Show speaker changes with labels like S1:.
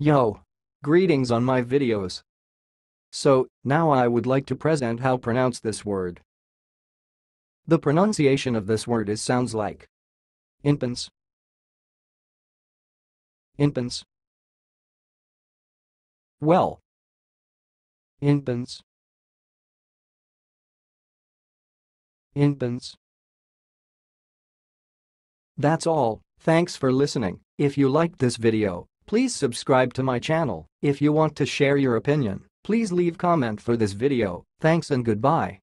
S1: Yo! Greetings on my videos. So, now I would like to present how pronounce this word. The pronunciation of this word sounds like Inpens. Inpens. Well. Inpens. Inpens. That's all, thanks for listening. If you liked this video, please subscribe to my channel. If you want to share your opinion, please leave comment for this video. Thanks and goodbye.